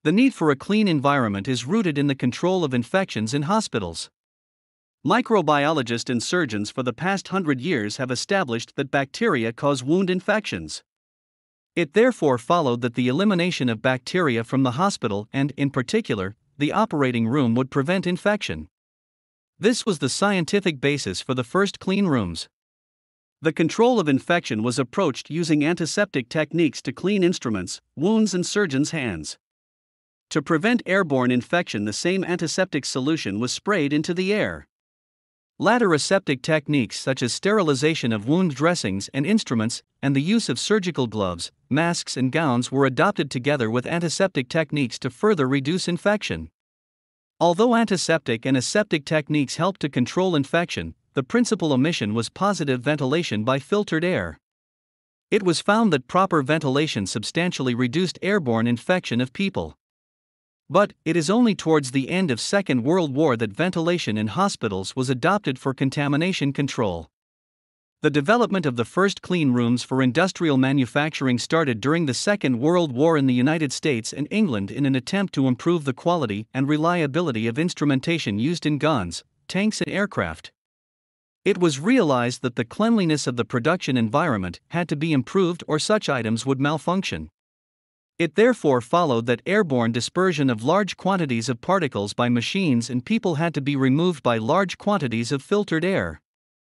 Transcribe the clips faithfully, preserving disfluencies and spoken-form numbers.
The need for a clean environment is rooted in the control of infections in hospitals. Microbiologists and surgeons for the past hundred years have established that bacteria cause wound infections. It therefore followed that the elimination of bacteria from the hospital and, in particular, the operating room would prevent infection. This was the scientific basis for the first clean rooms. The control of infection was approached using antiseptic techniques to clean instruments, wounds, and surgeons' hands. To prevent airborne infection, the same antiseptic solution was sprayed into the air. Later aseptic techniques such as sterilization of wound dressings and instruments, and the use of surgical gloves, masks, and gowns were adopted together with antiseptic techniques to further reduce infection. Although antiseptic and aseptic techniques helped to control infection, the principal omission was positive ventilation by filtered air. It was found that proper ventilation substantially reduced airborne infection of people. But, it is only towards the end of Second World War that ventilation in hospitals was adopted for contamination control. The development of the first clean rooms for industrial manufacturing started during the Second World War in the United States and England in an attempt to improve the quality and reliability of instrumentation used in guns, tanks, and aircraft. It was realized that the cleanliness of the production environment had to be improved or such items would malfunction. It therefore followed that airborne dispersion of large quantities of particles by machines and people had to be removed by large quantities of filtered air.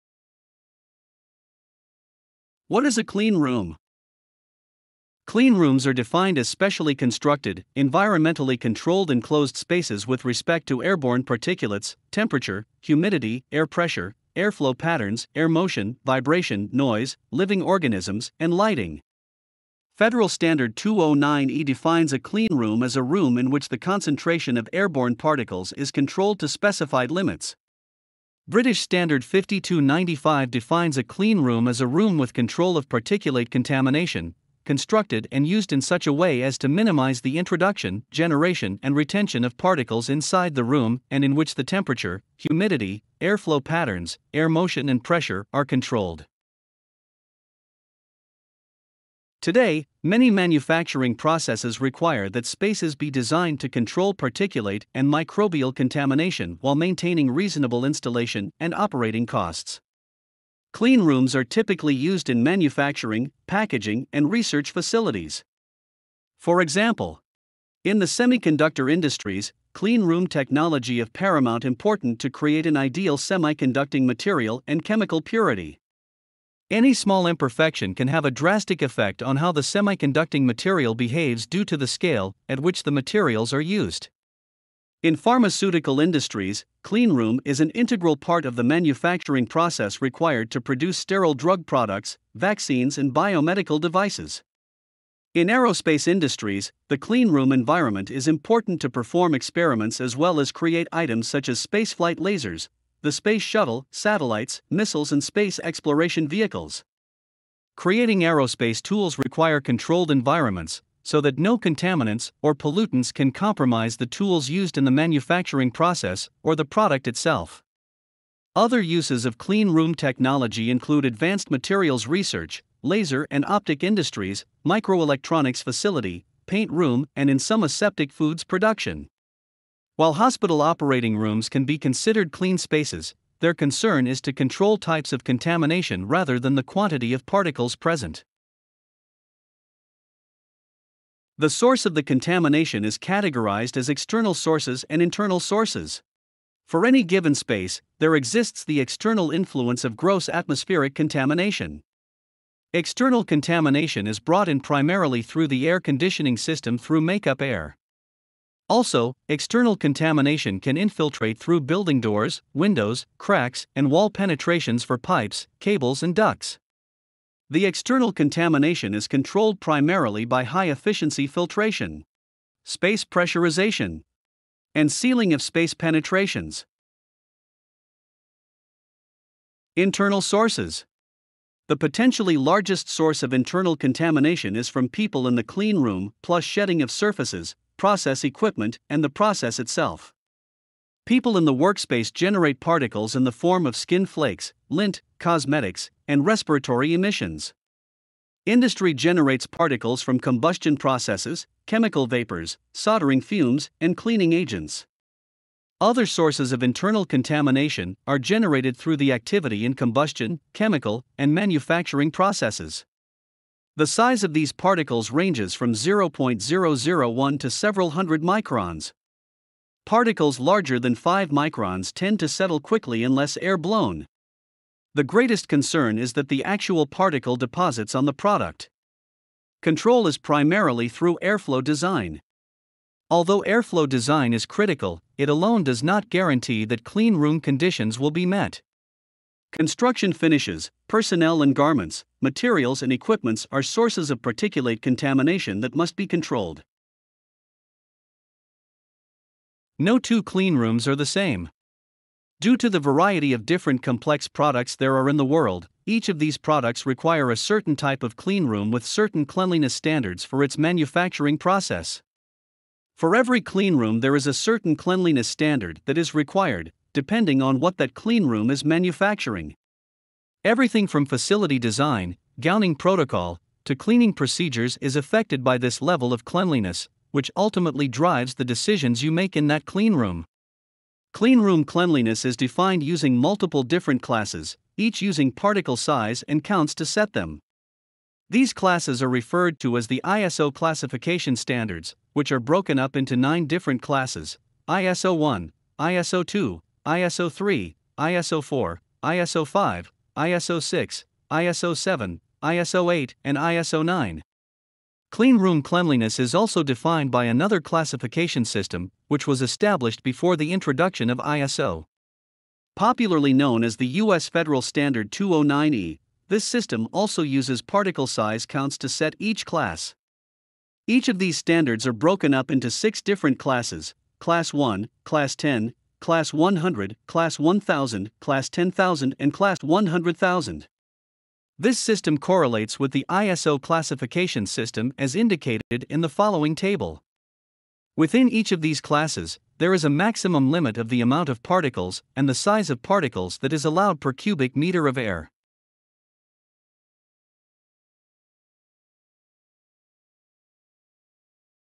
What is a clean room? Clean rooms are defined as specially constructed, environmentally controlled enclosed spaces with respect to airborne particulates, temperature, humidity, air pressure, airflow patterns, air motion, vibration, noise, living organisms, and lighting. Federal Standard two oh nine E defines a clean room as a room in which the concentration of airborne particles is controlled to specified limits. British Standard fifty-two ninety-five defines a clean room as a room with control of particulate contamination, constructed and used in such a way as to minimize the introduction, generation, and retention of particles inside the room, and in which the temperature, humidity, airflow patterns, air motion, and pressure are controlled. Today, many manufacturing processes require that spaces be designed to control particulate and microbial contamination while maintaining reasonable installation and operating costs. Clean rooms are typically used in manufacturing, packaging, and research facilities. For example, in the semiconductor industries, clean room technology of paramount importance to create an ideal semiconducting material and chemical purity. Any small imperfection can have a drastic effect on how the semiconducting material behaves due to the scale at which the materials are used. In pharmaceutical industries, clean room is an integral part of the manufacturing process required to produce sterile drug products, vaccines, and biomedical devices. In aerospace industries, the clean room environment is important to perform experiments as well as create items such as spaceflight lasers, the space shuttle, satellites, missiles, and space exploration vehicles. Creating aerospace tools require controlled environments, so that no contaminants or pollutants can compromise the tools used in the manufacturing process or the product itself. Other uses of clean room technology include advanced materials research, laser and optic industries, microelectronics facility, paint room, and in some aseptic foods production. While hospital operating rooms can be considered clean spaces, their concern is to control types of contamination rather than the quantity of particles present. The source of the contamination is categorized as external sources and internal sources. For any given space, there exists the external influence of gross atmospheric contamination. External contamination is brought in primarily through the air conditioning system through makeup air. Also, external contamination can infiltrate through building doors, windows, cracks, and wall penetrations for pipes, cables, and ducts. The external contamination is controlled primarily by high-efficiency filtration, space pressurization, and sealing of space penetrations. Internal sources. The potentially largest source of internal contamination is from people in the clean room, plus shedding of surfaces, process equipment, and the process itself. People in the workspace generate particles in the form of skin flakes, lint, cosmetics, and respiratory emissions. Industry generates particles from combustion processes, chemical vapors, soldering fumes, and cleaning agents. Other sources of internal contamination are generated through the activity in combustion, chemical, and manufacturing processes. The size of these particles ranges from zero point zero zero one to several hundred microns. Particles larger than five microns tend to settle quickly unless air-blown. The greatest concern is that the actual particle deposits on the product. Control is primarily through airflow design. Although airflow design is critical, it alone does not guarantee that clean room conditions will be met. Construction finishes, personnel and garments, materials and equipments are sources of particulate contamination that must be controlled. No two clean rooms are the same. Due to the variety of different complex products there are in the world, each of these products require a certain type of clean room with certain cleanliness standards for its manufacturing process. For every clean room there is a certain cleanliness standard that is required, depending on what that clean room is manufacturing. Everything from facility design, gowning protocol, to cleaning procedures is affected by this level of cleanliness, which ultimately drives the decisions you make in that clean room. Clean room cleanliness is defined using multiple different classes, each using particle size and counts to set them. These classes are referred to as the I S O classification standards, which are broken up into nine different classes: I S O one, I S O two, I S O three, I S O four, I S O five, I S O six, I S O seven, I S O eight, and I S O nine. Clean room cleanliness is also defined by another classification system, which was established before the introduction of I S O. Popularly known as the U S Federal Standard two oh nine E, this system also uses particle size counts to set each class. Each of these standards are broken up into six different classes: Class one, Class ten, Class one hundred, Class one thousand, Class ten thousand, and Class one hundred thousand. This system correlates with the I S O classification system as indicated in the following table. Within each of these classes, there is a maximum limit of the amount of particles and the size of particles that is allowed per cubic meter of air.